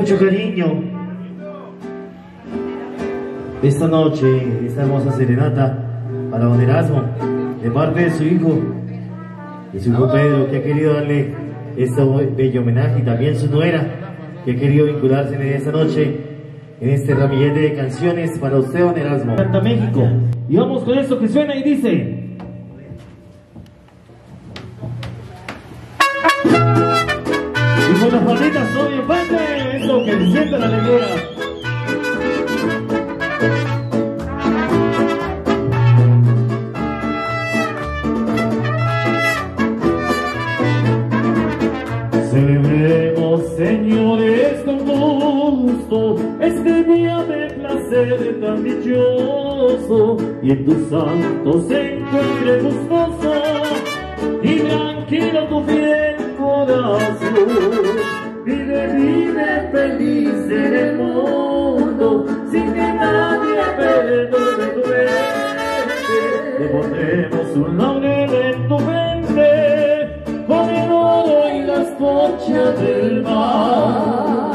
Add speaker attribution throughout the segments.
Speaker 1: mucho cariño esta noche, esta hermosa serenata para don Erasmo, de parte de su hijo Pedro, que ha querido darle este bello homenaje, y también su nuera, que ha querido vincularse en esta noche en este ramillete de canciones para usted, don Erasmo. Canta México. Y vamos con esto que suena y dice: y con las palmitas son bien fuerte, eso que se siente la alegría. Celebremos, señores, con gusto este día de placer tan dichoso, y en tus santos se encuentre gustoso y tranquilo tu fiel corazón. Vive feliz en el mundo, sin que nadie perdone tu mente. Le pondremos un laurel en tu mente, con el oro y las conchas del mar.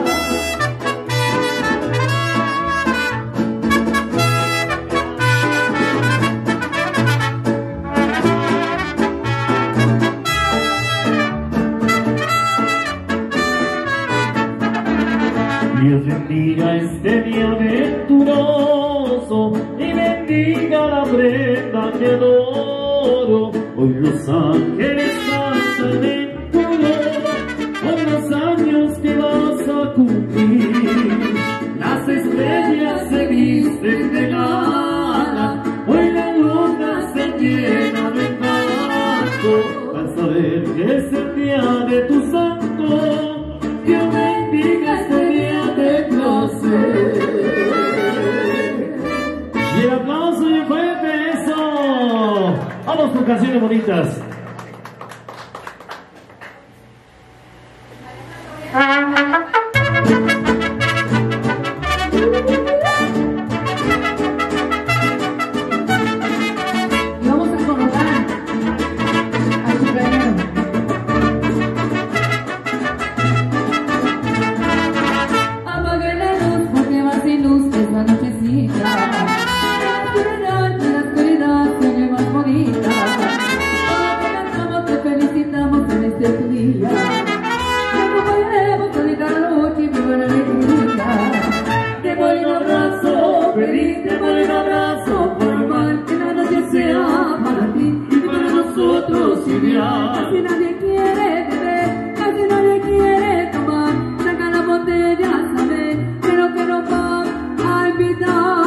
Speaker 1: Dios bendiga este día venturoso y bendiga la prenda que adoro. Hoy los ángeles cantan en tu honor por los años que vas a cumplir. Las estrellas se visten de gala, hoy la luna se llena de encanto al saber que es el día de tu santo. Dios bendiga este día de placer. Y el aplauso y fuerte, eso. Vamos con canciones bonitas.
Speaker 2: Casi nadie quiere beber, casi nadie quiere tomar. Saca la botella, sabe, pero que nos va a invitar.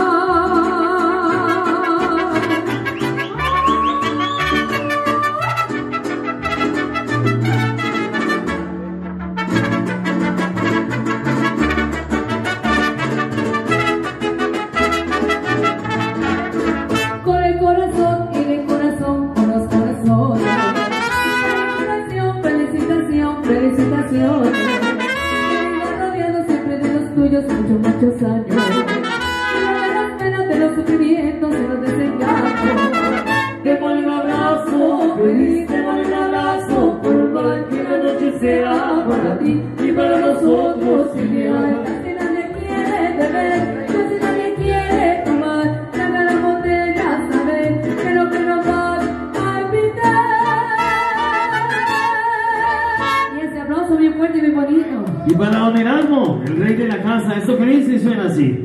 Speaker 2: Con el corazón y el corazón, con los corazones. Felicitaciones, rodeado siempre de los tuyos muchos años, de las penas, de los sufrimientos, de los desengaños. Te doy un abrazo, feliz, te doy un abrazo, por mal que la noche sea para ti y para nosotros ideal. Casi nadie quiere beber, casi nadie quiere tomar, saca la botella, saber que lo que nos va a invitar. Bien fuerte y bien bonito.
Speaker 1: Y para don Erasmo, el rey de la casa, esto que dice y suena así.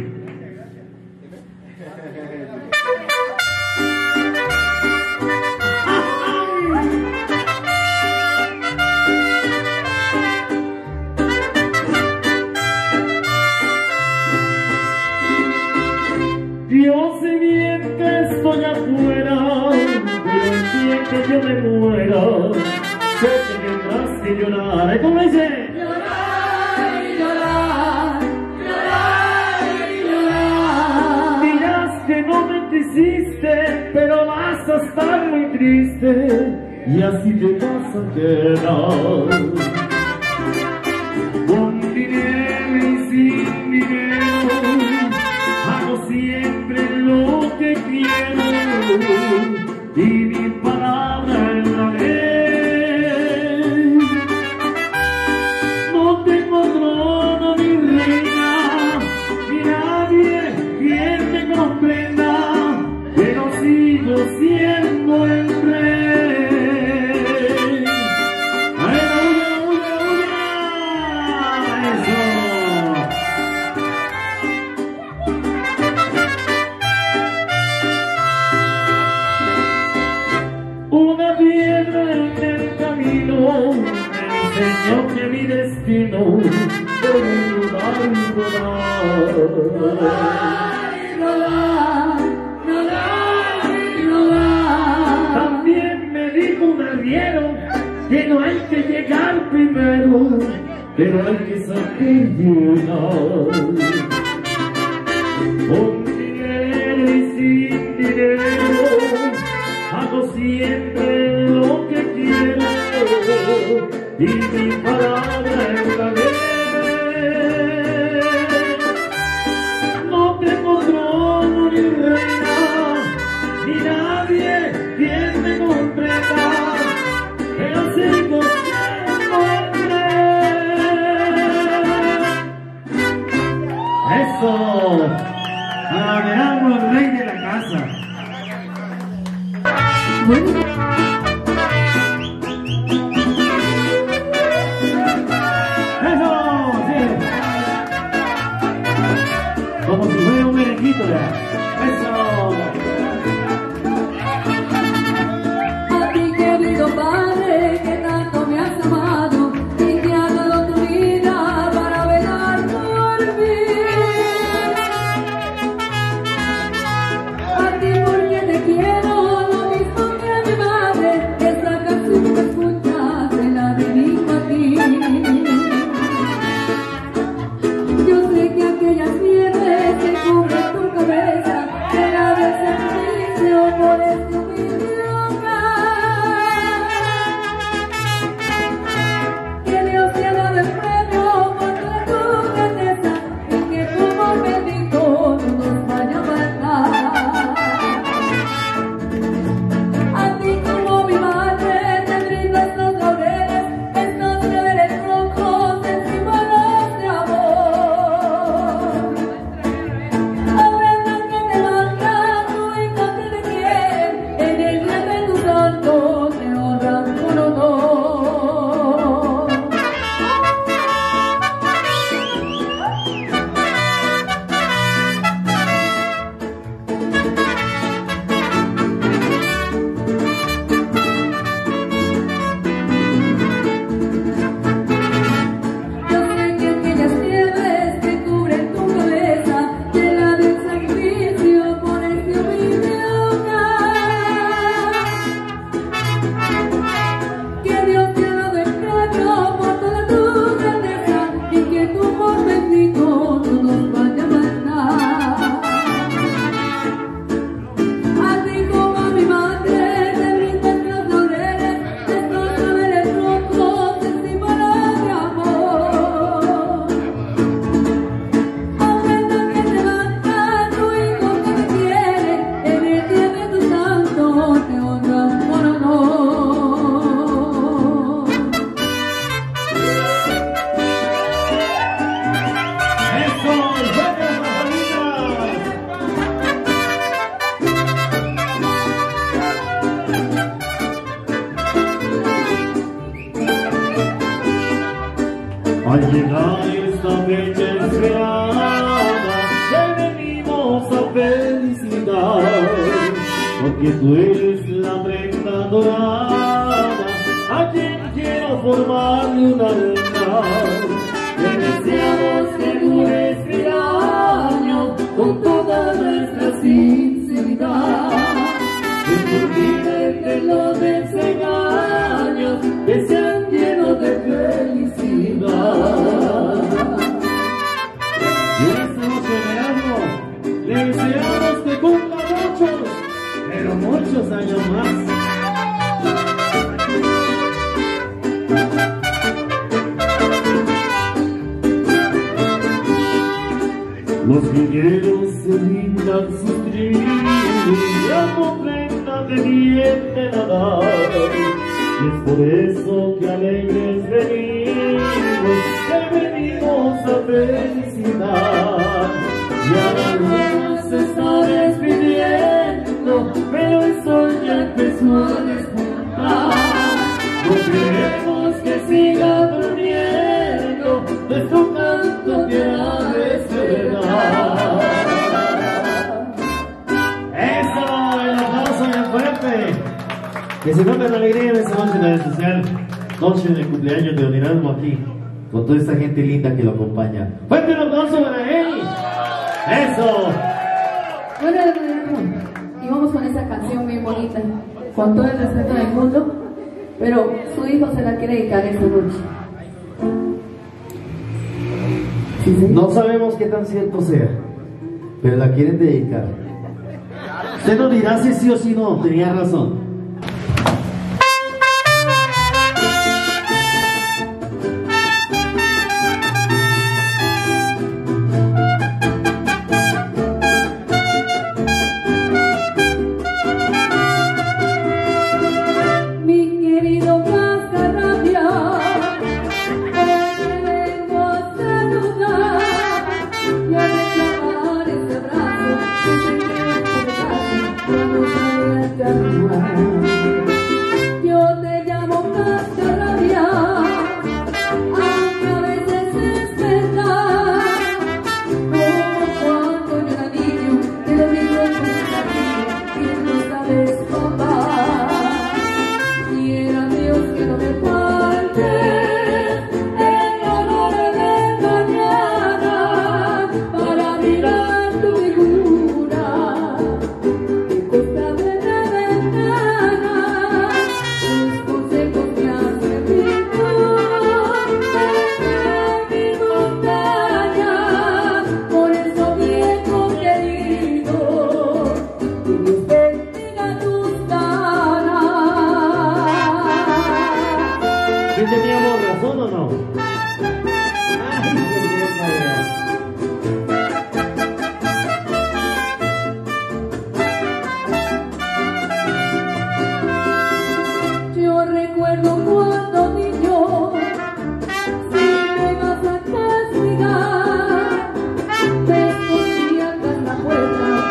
Speaker 1: Yo sé bien que estoy afuera, pero el día que yo me muera, sé que tendrás que llorar. ¿Cómo dice?
Speaker 2: Llorar y llorar, llorar y llorar.
Speaker 1: Dirás que no me quisiste, pero vas a estar muy triste y así te vas a quedar. Con dinero y sin dinero, hago siempre lo que quiero y mi palabra es la ley. No tengo trono ni También me dijo un arriero que no hay que llegar primero, pero hay que saber llegar. Con dinero y sin dinero, hago siempre lo que quiero, y mi palabra es la ley. No tengo trono ni reina, ni nadie quien me comprenda, pero sigo siendo el rey. Eso, adoramos al rey de la casa. Como si fuera un merenguito ya. ¡Eso!
Speaker 2: A ti, querido Padre, que tanto me has amado y que has dado tu vida para velar por mí. A ti, porque te quiero lo mismo que a mi madre. Esta canción que escuchas te la dedico a ti. Yo sé que aquellas nieves que cubren tu cabeza será del servicio por este humilde hogar. Que Dios te ha dado el premio por toda tu grandeza y que tu amor bendito no nos vaya a faltar. A ti como mi madre te brindo estos laureles, estos deberes rojos en símbolos de amor.
Speaker 1: Al llegar esta fecha esperada, te venimos a felicitar, porque tú eres la prenda dorada, a quien quiero formarle un altar. Te deseamos que dures 1000 años con toda nuestra sinceridad, que te olvides de los desengaños, que sean llenos de felicidad. Y esta noche de verano le deseamos que cumpla muchos, pero muchos años más. Los viñedos se brindan sus trinos, ya comprendan de bien de nadar, y es por eso que alegres venimos, que venimos a felicidad. Ya la luna se está despidiendo, pero el sol ya empezó a despuntar. No queremos que siga durmiendo, nuestro canto que ha de despertar. Eso, el aplauso bien fuerte. Que se note la alegría de esta noche tan especial, noche de cumpleaños de Don Erasmo aquí, con toda esta gente linda que lo acompaña. ¡Fuerte el aplauso! aplauso para él. Eso.
Speaker 2: Bueno, y vamos con esa canción bien bonita, con todo el respeto del mundo, pero su hijo se la quiere dedicar esta noche. ¿Sí, sí?
Speaker 1: No sabemos qué tan cierto sea, pero la quieren dedicar. Usted nos dirá si sí o si no, tenía razón. ¿Teníamos razón o no?
Speaker 2: Yo recuerdo cuando niño, si me vas a castigar, me escondía tras la puerta,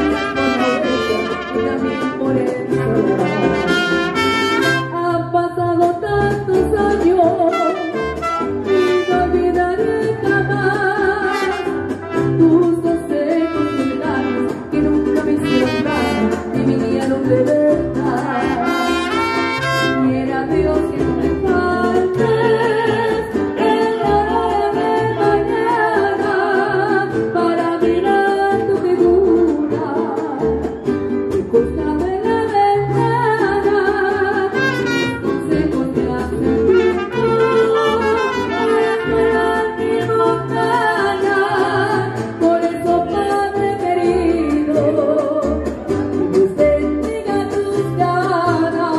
Speaker 2: y también por el solar. Han pasado tantos años y no olvidaré jamás tus consejos vulgares que nunca me hicieron daño ni me guiaron de verdad. Quiera Dios que no me faltes en la hora de mañana para mirar tu figura y cruzarme la ventana. Consejos te hacen bien para esperar mi montaña. Por eso, Padre querido, que Dios bendiga tus ganas.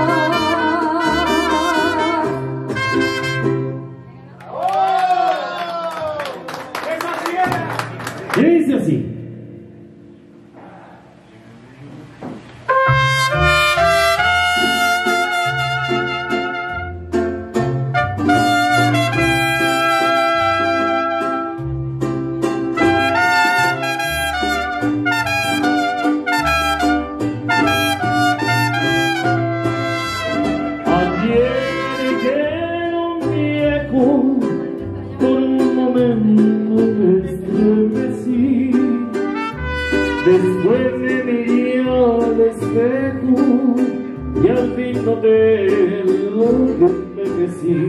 Speaker 1: Y dice así. Ayer que era un viejo, por un momento me estremecí. Después me miré al espejo y al fin noté lo que envejecí.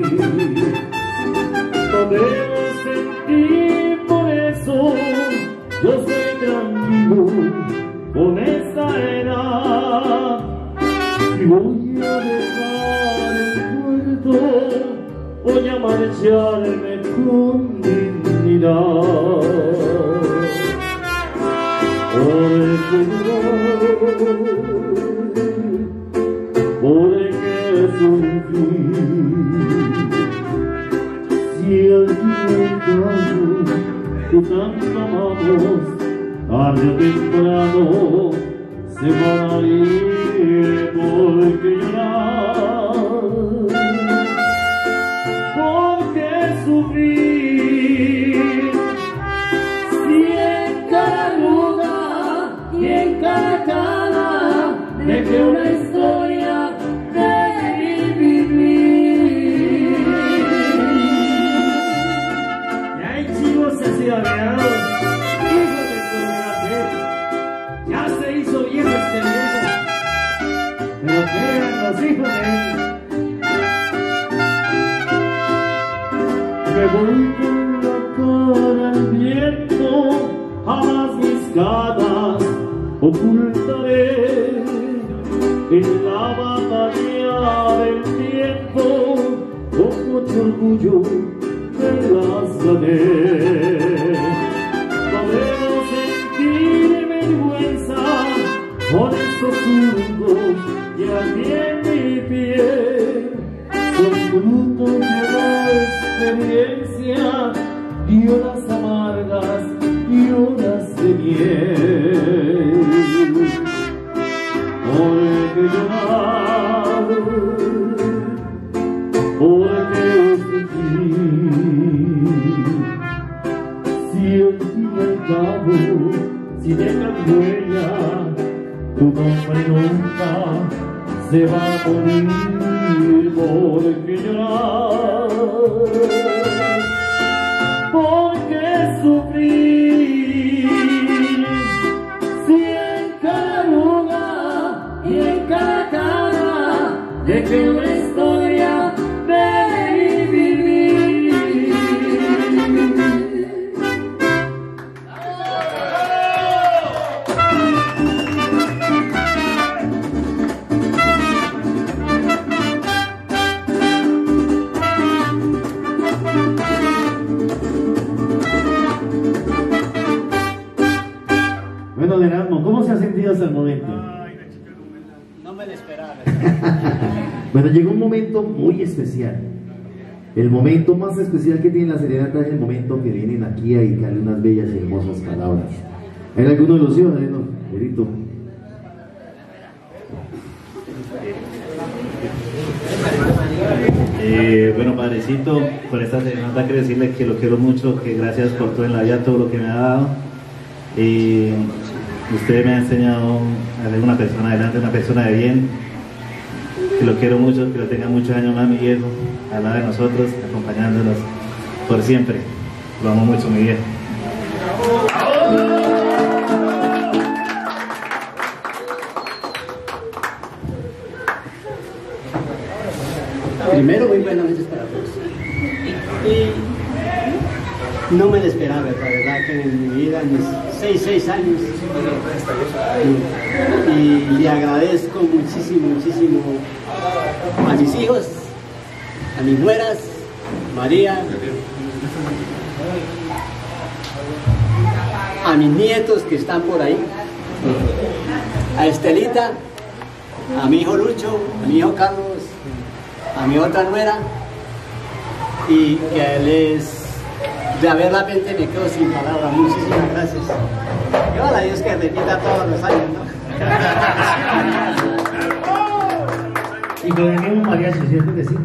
Speaker 1: No debo sentir por eso, yo estoy tranquilo con esta edad. Y voy a dejar el puerto, voy a marcharme con dignidad. Porque sufrí. Si alguien que tanto amamos, tarde o temprano se va a ir, porque llorar, porque sufrir. Si en cada lugar y en cada cara dejé una historia de vivir. Y hay chivos así agregados, hijos de corazón, ya se hizo viejo este viejo, pero que eran los hijos de él. Me voy con la cara al canas ocultaré en la batalla del tiempo, con mucho orgullo me las gané. No debo sentir vergüenza por estos surcos que aquí en mi piel son fruto de la experiencia y horas amargas y horas de miel. Porque llorar, porque sufrir, si al fin y al cabo, si dejan huella, tu nombre nunca se va a morir. Porque llorar, porque sufrir, si en cada lugar y en cada cara dejé una historia de vivir. Bueno, Erasmo, ¿cómo se ha sentido hasta el momento?
Speaker 3: No me lo esperaba.
Speaker 1: Bueno, llegó un momento muy especial. El momento más especial que tiene la serenata es el momento que vienen aquí a dedicarle unas bellas y hermosas palabras. ¿Hay alguno de los ciudadanos, Perito?
Speaker 3: Bueno, padrecito, por esta serenata quiero decirle que lo quiero mucho, que gracias por todo en la vida, todo lo que me ha dado. Usted me ha enseñado a ser una persona adelante, una persona de bien, que lo quiero mucho, que lo tenga muchos años más mi viejo, al lado de nosotros, acompañándonos por siempre. Lo amo mucho, mi viejo.
Speaker 4: Primero, muy buenas noches para todos. Y no me lo esperaba, la verdad, que en mi vida, en mis 6 años. Y le agradezco muchísimo, muchísimo a mis hijos, a mis nueras, María, a mis nietos que están por ahí, a Estelita, a mi hijo Lucho, a mi hijo Carlos, a mi otra nuera, y que de haber la mente me quedo sin palabras. Muchísimas gracias. Y ojalá Dios que repita todos los años, ¿no?
Speaker 1: Y con el mismo mariachi, ¿cierto que sí?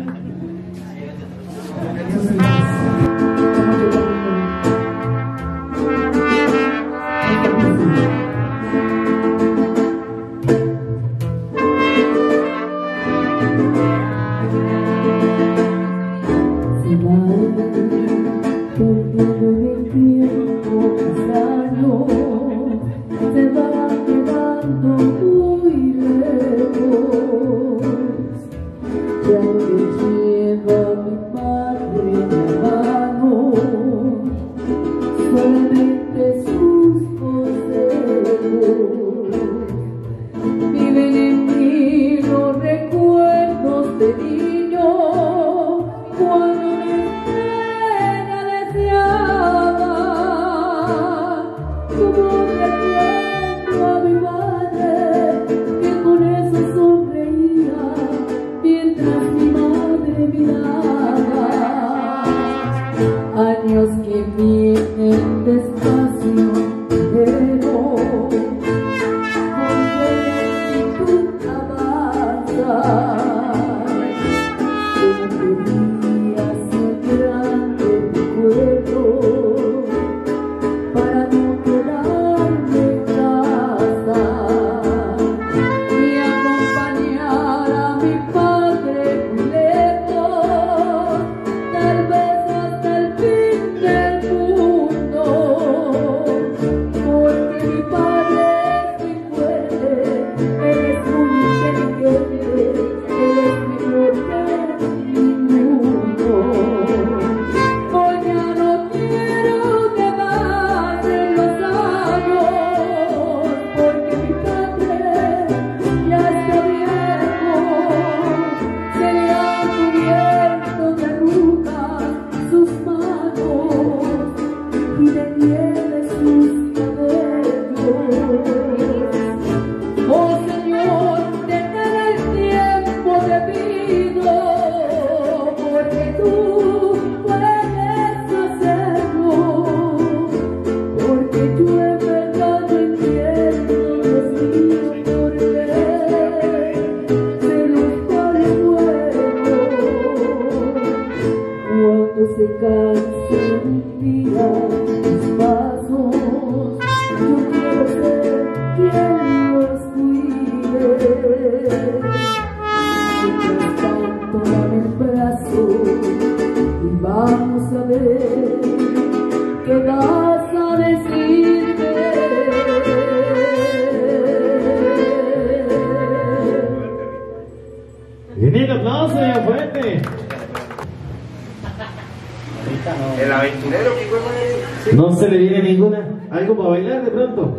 Speaker 2: Se va quedando muy lejos. Ya me lleva mi padre en la mano, solamente sus consejos.
Speaker 1: No se le viene ninguna. ¿Algo para bailar de pronto?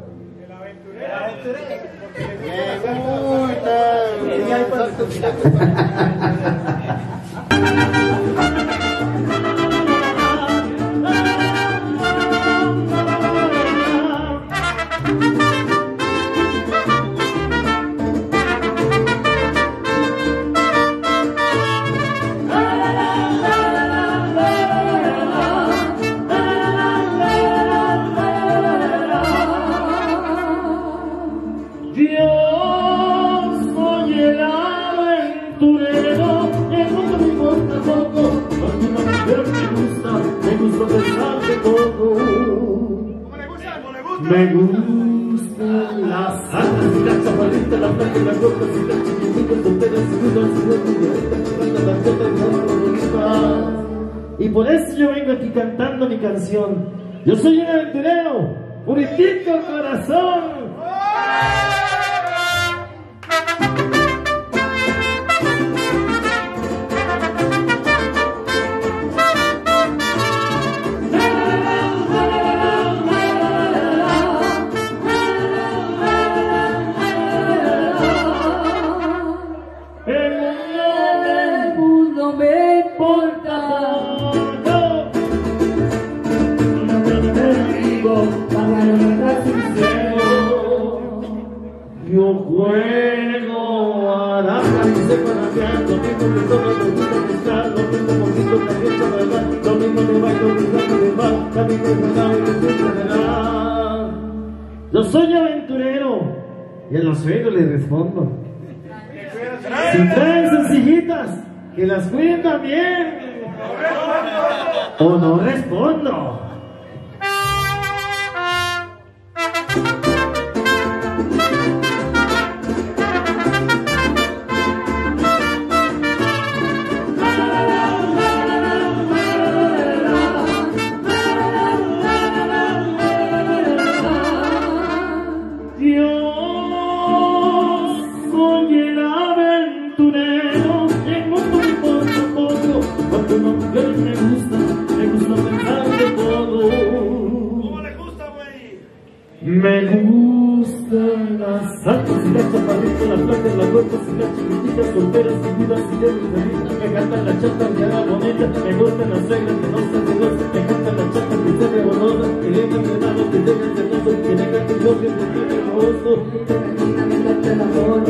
Speaker 5: Me gustan las altas y las chaparritas, las blancas, las rojas y las chiquititas, solteras y dudas y por eso yo vengo aquí cantando mi canción. Yo soy un aventurero, puritito corazón. Yo juego a la caricia para crear lo mismo que todos me gusta buscar, lo mismo poquito también para bailar, lo mismo de bailo, lo mismo de bar, lo mismo de bailar y lo mismo de dar. Yo soy aventurero y a los suegros les respondo. Si traen sus hijitas, que las cuiden también. O no respondo. Me gustan las altas y las chaparritas, las blancas, las rojas y las chiquititas, solteras y viudas y de mujercitas. Me encantan las chatas que hagan bonita, me gustan las reglas que no se celosas, me encantan las chatas que se rebolosas, que vengan de lado, que tengan celosos, que tengan que yo que me tiene rosto. Me encanta el amor,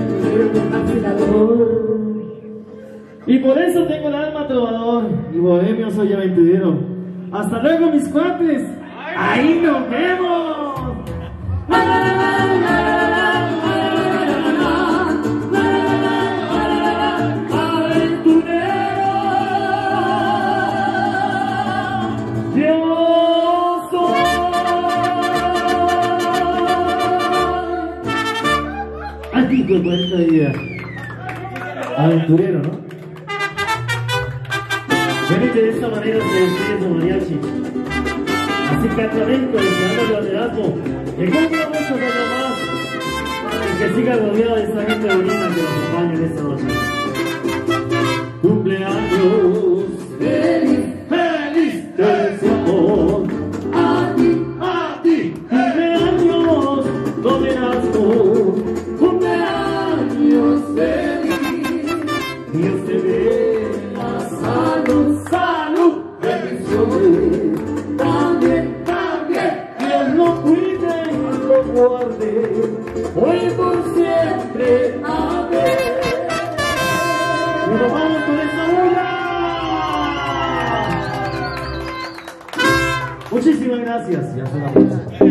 Speaker 5: y por eso tengo el alma trovador y bohemio soy aventurero. Hasta luego mis cuates, ahí nos vemos. Aquí con esta idea. Aventurero, ¿no? Ven que de esta manera se despide su mariachi. Así cantadito, deseando el liderazgo. Que cumpla muchos años más. Y que siga rodeado de esta gente bonita que nos acompaña en esta noche. Cumpleaños feliz, feliz de su amor. A ti, cumpleaños, lo verás tú. Cumpleaños feliz. Dios te dé la salud, salud, bendiciones. También, Dios lo cuide y lo guarde. Hoy por siempre, amén. Y nos vamos con esta bulla. Muchísimas gracias y hasta la próxima.